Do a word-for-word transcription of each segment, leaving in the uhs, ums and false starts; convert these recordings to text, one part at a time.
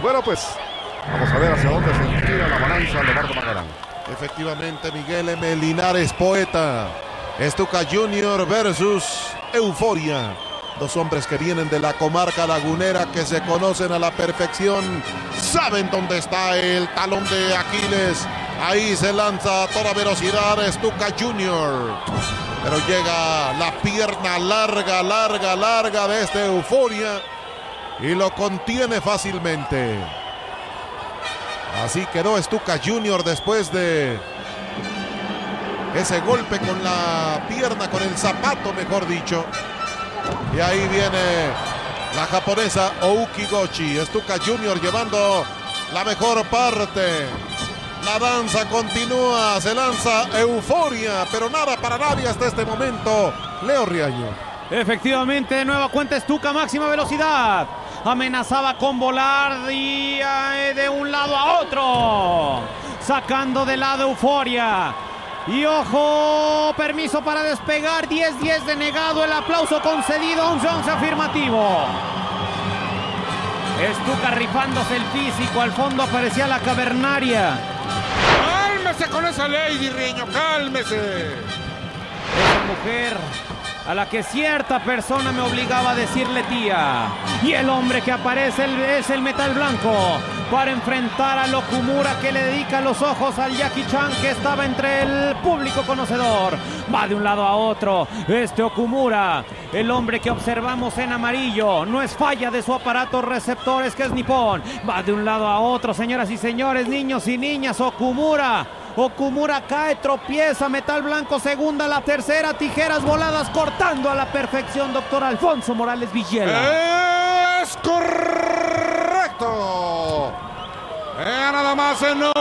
Bueno, pues vamos a ver hacia dónde se inclina la balanza Leobardo Magadán. Efectivamente, Miguel M. Linares, poeta. Estuca Junior versus Euforia. Dos hombres que vienen de la comarca lagunera, que se conocen a la perfección. Saben dónde está el talón de Aquiles. Ahí se lanza a toda velocidad Estuca Junior. Pero llega la pierna larga, larga, larga de este Euforia. Y lo contiene fácilmente. Así quedó Estuca Junior después de ese golpe con la pierna, con el zapato, mejor dicho. Y ahí viene la japonesa Ouki Gochi. Estuca Junior llevando la mejor parte. La danza continúa, se lanza Euforia, pero nada para nadie hasta este momento. Leo Riaño. Efectivamente, de nueva cuenta Estuca, máxima velocidad. Amenazaba con volar y eh, de un lado a otro. Sacando de lado Euforia. Y ojo, permiso para despegar, diez diez denegado, el aplauso concedido, once once afirmativo. Estuca rifándose el físico, al fondo aparecía la cavernaria. ¡Cálmese con esa Lady Riaño, cálmese! Esa mujer a la que cierta persona me obligaba a decirle tía. Y el hombre que aparece es el Metal Blanco para enfrentar al Okumura, que le dedica los ojos al Jackie Chan, que estaba entre el público conocedor. Va de un lado a otro este Okumura, el hombre que observamos en amarillo. No es falla de su aparato receptores, que es nipón. Va de un lado a otro, señoras y señores, niños y niñas. Okumura Okumura cae, tropieza, Metal Blanco segunda, la tercera, tijeras voladas, cortando a la perfección, doctor Alfonso Morales Villela. ¡Es correcto! Vea nada más, enorme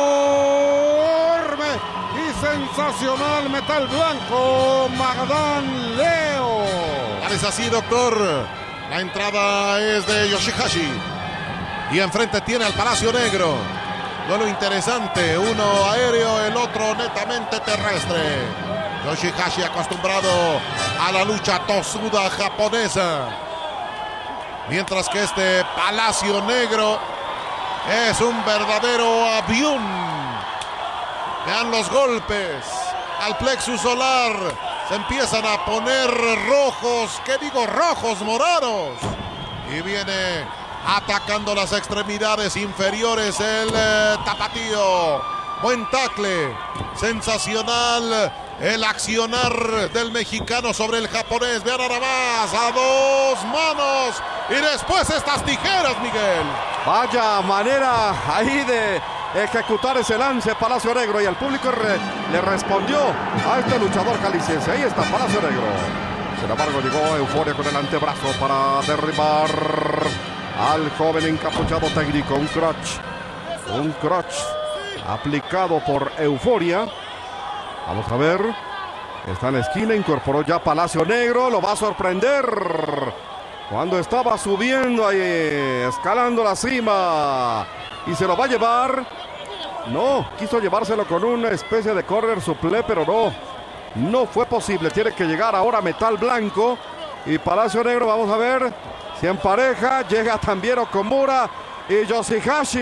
y sensacional Metal Blanco, Magadán Leo. Es así, doctor. La entrada es de Yoshihashi. Y enfrente tiene al Palacio Negro. Duelo interesante, uno aéreo, el otro netamente terrestre. Yoshihashi acostumbrado a la lucha tosuda japonesa. Mientras que este Palacio Negro es un verdadero avión. Vean los golpes al plexus solar. Se empiezan a poner rojos, ¿qué digo? Rojos, morados. Y viene atacando las extremidades inferiores el eh, tapatío. Buen tackle, sensacional el accionar del mexicano sobre el japonés. Vean ahora más, a dos manos. Y después estas tijeras, Miguel. Vaya manera ahí de ejecutar ese lance Palacio Negro, y el público re, le respondió a este luchador jalisciense. Ahí está Palacio Negro. Sin embargo, llegó Euforia con el antebrazo para derribar al joven encapuchado técnico. Un crotch, un crotch aplicado por Euforia. Vamos a ver. Está en la esquina, incorporó ya Palacio Negro. Lo va a sorprender cuando estaba subiendo ahí, escalando la cima. Y se lo va a llevar. No, quiso llevárselo con una especie de corner suple, pero no. No fue posible. Tiene que llegar ahora Metal Blanco y Palacio Negro. Vamos a ver si en pareja llega también Okumura y Yoshihashi.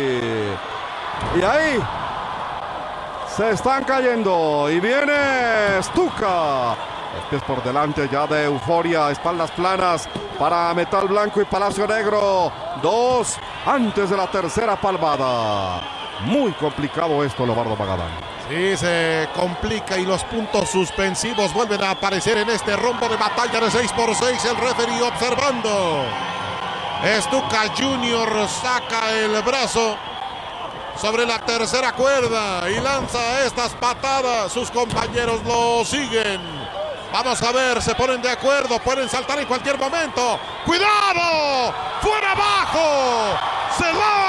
Y ahí se están cayendo. Y viene Estuca. Los pies por delante ya de Euforia. Espaldas planas para Metal Blanco y Palacio Negro. Dos antes de la tercera palmada. Muy complicado esto, Leobardo Magadán. Sí, se complica y los puntos suspensivos vuelven a aparecer en este rombo de batalla de seis por seis. El referee observando. Estuca Junior saca el brazo sobre la tercera cuerda y lanza estas patadas. Sus compañeros lo siguen. Vamos a ver, se ponen de acuerdo, pueden saltar en cualquier momento. ¡Cuidado! ¡Fuera abajo! ¡Se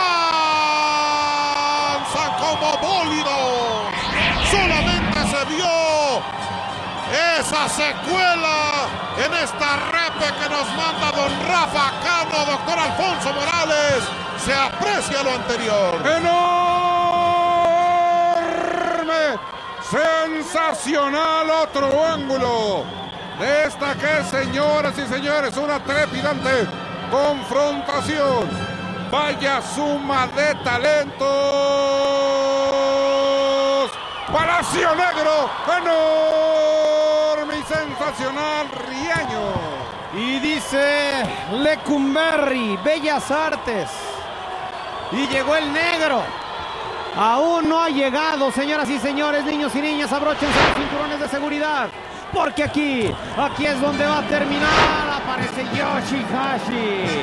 lanzan como bólido! Solamente se vio esa secuela en esta repe que nos manda don Rafa Cano, doctor Alfonso Morales. Se aprecia lo anterior. ¡Enorme! ¡Sensacional! Otro ángulo de esta que, señoras y señores, una trepidante confrontación Vaya suma de talentos. Palacio Negro, enorme y sensacional Riaño. Y dice Lecumberri, Bellas Artes. Y llegó el negro. Aún no ha llegado, señoras y señores, niños y niñas, abróchense los cinturones de seguridad. Porque aquí, aquí es donde va a terminar. Aparece Yoshihashi.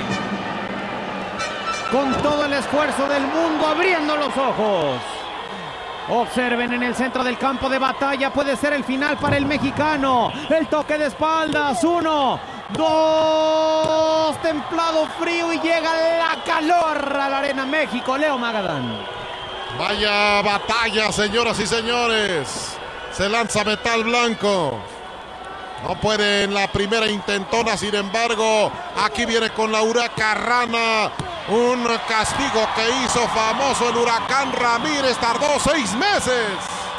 Con todo el esfuerzo del mundo, abriendo los ojos. Observen en el centro del campo de batalla. Puede ser el final para el mexicano. El toque de espaldas. Uno, dos. Templado frío y llega la calor a la Arena México. Leo Magadán. Vaya batalla, señoras y señores. Se lanza Metal Blanco. No puede en la primera intentona, sin embargo, aquí viene con la Huracarrana. Un castigo que hizo famoso el Huracán Ramírez. Tardó seis meses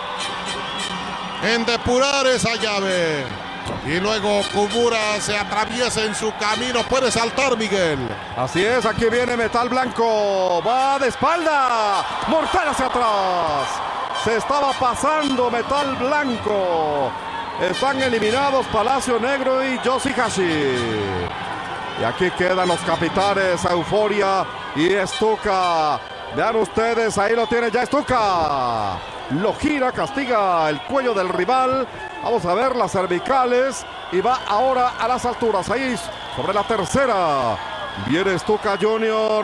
en depurar esa llave. Y luego Kimura se atraviesa en su camino. Puede saltar, Miguel. Así es, aquí viene Metal Blanco. Va de espalda. Mortal hacia atrás. Se estaba pasando Metal Blanco. Están eliminados Palacio Negro y Yoshihashi. Y aquí quedan los capitanes Euforia y Stuka. Vean ustedes, ahí lo tiene ya Stuka. Lo gira, castiga el cuello del rival. Vamos a ver las cervicales. Y va ahora a las alturas. Ahí sobre la tercera. Viene Stuka Junior.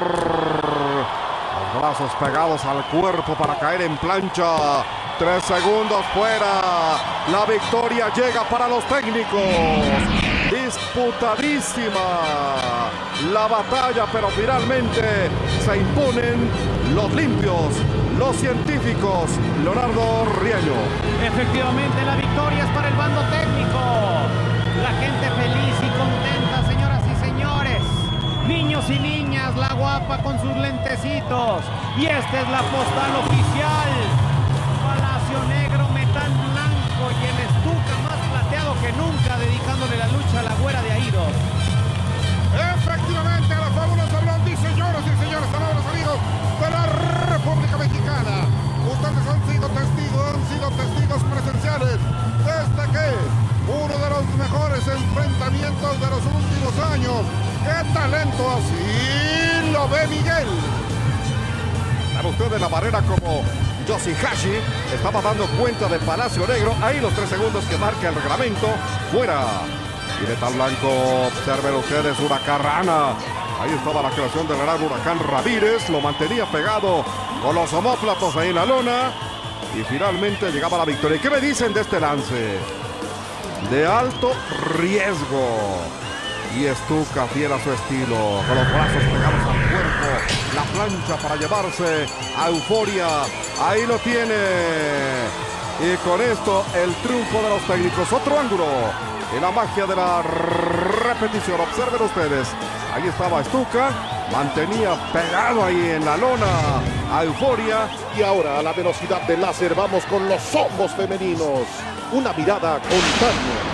Los brazos pegados al cuerpo para caer en plancha. Tres segundos fuera. La victoria llega para los técnicos. Disputadísima la batalla, pero finalmente se imponen los limpios, los científicos. Leonardo Riaño. Efectivamente, la victoria es para el bando técnico. La gente feliz y contenta, señoras y señores. Niños y niñas, la guapa con sus lentecitos. Y esta es la postal oficial. Palacio Negro, Metal Blanco y el Stuka más plateado que nunca, dedicándole la lucha a la güera de Aidos. Efectivamente, la fabulosa Blondie, señoras y señores, amables amigos de la República Mexicana. Ustedes han sido testigos, han sido testigos presenciales desde que uno de los mejores enfrentamientos de los últimos años. ¡Qué talento! Así lo ve Miguel. Para ustedes la barrera como Yoshihashi estaba dando cuenta de Palacio Negro. Ahí los tres segundos que marca el reglamento. Fuera. Y Metal Blanco, observen ustedes, Huracarrana. Ahí estaba la creación del gran Huracán Ramírez. Lo mantenía pegado con los omóplatos ahí en la lona. Y finalmente llegaba la victoria. ¿Qué me dicen de este lance? De alto riesgo. Y Stuka, fiel a su estilo, con los brazos pegados al cuerpo, la plancha para llevarse a Euforia. Ahí lo tiene. Y con esto el triunfo de los técnicos. Otro ángulo y la magia de la repetición. Observen ustedes. Ahí estaba Stuka. Mantenía pegado ahí en la lona a Euforia. Y ahora a la velocidad del láser vamos con los ojos femeninos. Una mirada con Tania.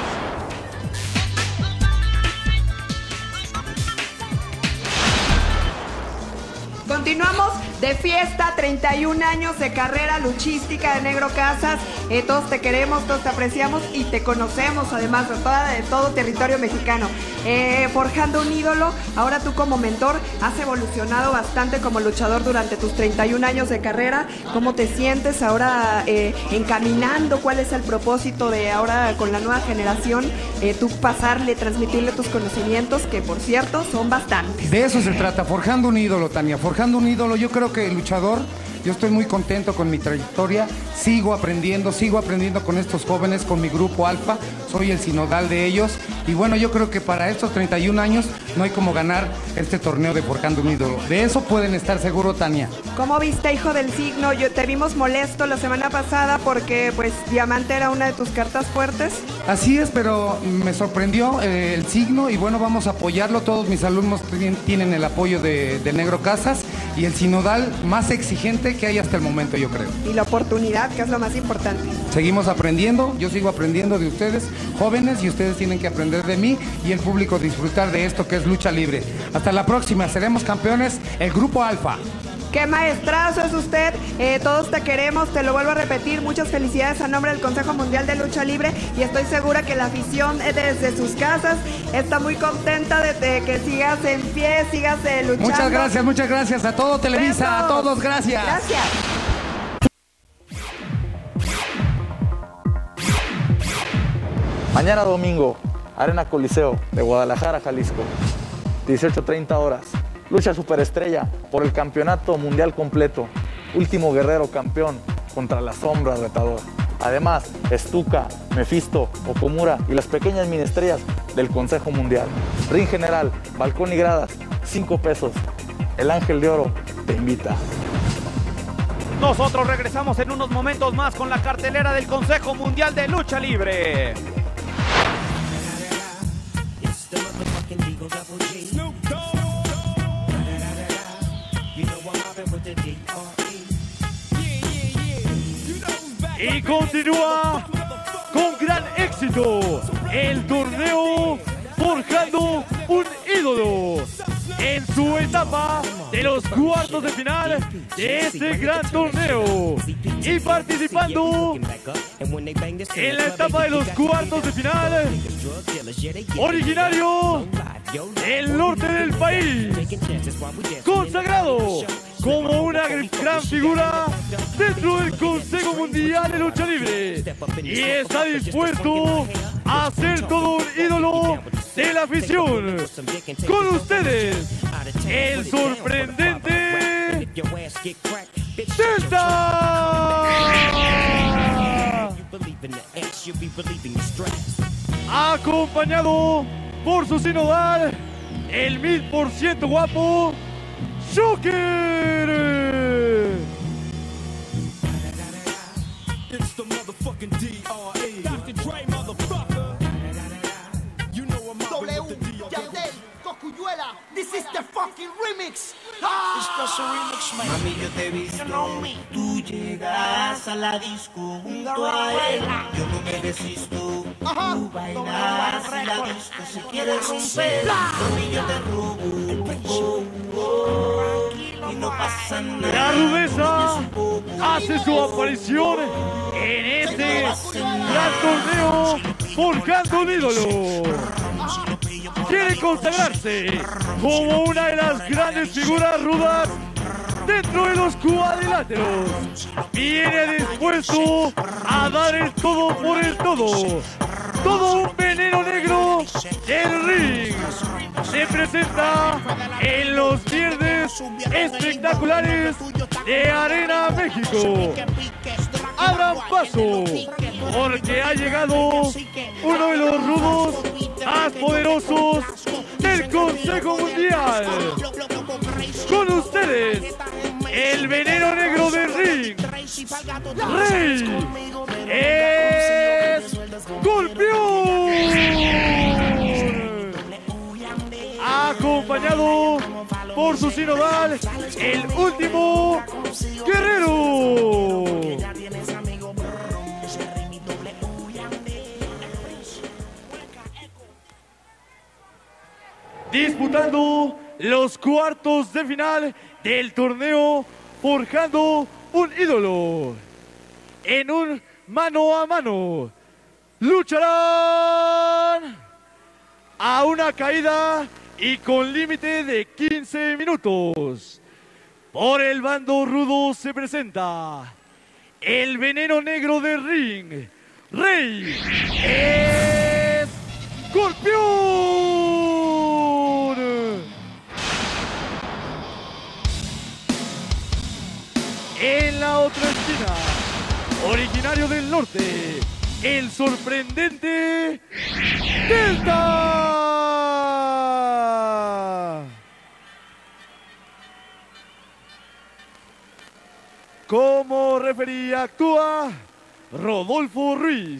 Continuamos de fiesta, treinta y un años de carrera luchística de Negro Casas. Eh, todos te queremos, todos te apreciamos y te conocemos, además de, toda, de todo territorio mexicano. Eh, forjando un ídolo, ahora tú como mentor has evolucionado bastante como luchador durante tus treinta y un años de carrera. ¿Cómo te sientes ahora eh, encaminando? ¿Cuál es el propósito de ahora con la nueva generación? Eh, tú pasarle, transmitirle tus conocimientos, que por cierto son bastantes. De eso se trata, forjando un ídolo, Tania, forjando un ídolo. Yo creo que el luchador, yo estoy muy contento con mi trayectoria, sigo aprendiendo, sigo aprendiendo con estos jóvenes, con mi grupo Alfa, soy el sinodal de ellos, y bueno, yo creo que para estos treinta y un años no hay como ganar este torneo de Forjando un Ídolo. De eso pueden estar seguros, Tania. ¿Cómo viste, hijo del signo? Yo, te vimos molesto la semana pasada porque pues Diamante era una de tus cartas fuertes. Así es, pero me sorprendió eh, el signo y bueno, vamos a apoyarlo. Todos mis alumnos tienen el apoyo de, de Negro Casas y el sinodal más exigente que hay hasta el momento, yo creo. Y la oportunidad, que es lo más importante. Seguimos aprendiendo, yo sigo aprendiendo de ustedes, jóvenes, y ustedes tienen que aprender de mí y el público disfrutar de esto que es lucha libre. Hasta la próxima, seremos campeones, el Grupo Alfa. ¡Qué maestrazo es usted! Eh, todos te queremos, te lo vuelvo a repetir. Muchas felicidades a nombre del Consejo Mundial de Lucha Libre y estoy segura que la afición eh, desde sus casas está muy contenta de, de que sigas en pie, sigas eh, luchando. Muchas gracias, muchas gracias a todo Televisa, Besos. a todos, gracias. Gracias. Mañana domingo, Arena Coliseo de Guadalajara, Jalisco, dieciocho treinta horas. Lucha superestrella por el campeonato mundial completo. Último guerrero campeón contra la sombra retador. Además, Stuka, Mephisto, Okumura y las pequeñas minestrellas del Consejo Mundial. Ring general, balcón y gradas, cinco pesos. El Ángel de Oro te invita. Nosotros regresamos en unos momentos más con la cartelera del Consejo Mundial de Lucha Libre. Y continúa con gran éxito el torneo Forjando un Ídolo en su etapa de los cuartos de final de este gran torneo, y participando en la etapa de los cuartos de final, originario del norte del país, consagrado como una gran figura dentro del Consejo Mundial de Lucha Libre, y está dispuesto a ser todo un ídolo de la afición. Con ustedes, el sorprendente Delta, acompañado por su sinodal, el mil por ciento guapo Shocker. W, Yandel, Cocuyuela, this is the fucking remix. Ah. Esto es remix, man. Mami, yo te he visto, you know me. Tú llegas a la disco junto a él. Yo no me resisto. Ajá. Tú bailas y la disco se quiere romper. Mami, yo te robo. Oh, oh, y no pasa nada. La rudeza hace su aparición en este gran torneo Forjando un Ídolo. Quiere consagrarse como una de las grandes figuras rudas dentro de los cuadriláteros. Viene dispuesto a dar el todo por el todo. Todo un veneno negro del ring. Se presenta en los viernes espectaculares de Arena México. Abran paso, porque ha llegado uno de los rudos más poderosos del Consejo Mundial. Con ustedes, el veneno negro del ring, Rey Escorpión, acompañado por su sinodal, el último guerrero. Disputando los cuartos de final del torneo Forjando un Ídolo. En un mano a mano lucharán a una caída y con límite de quince minutos. Por el bando rudo se presenta el veneno negro del ring, Rey Escorpión. En la otra esquina, originario del norte, el sorprendente Delta. Como referee actúa Rodolfo Ruiz.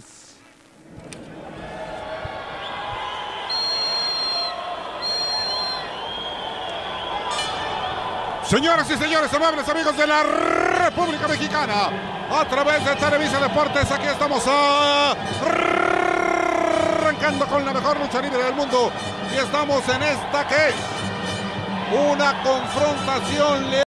Señoras y señores, amables amigos de la República Mexicana, a través de Televisa Deportes, aquí estamos arrancando con la mejor lucha libre del mundo y estamos en esta que es una confrontación.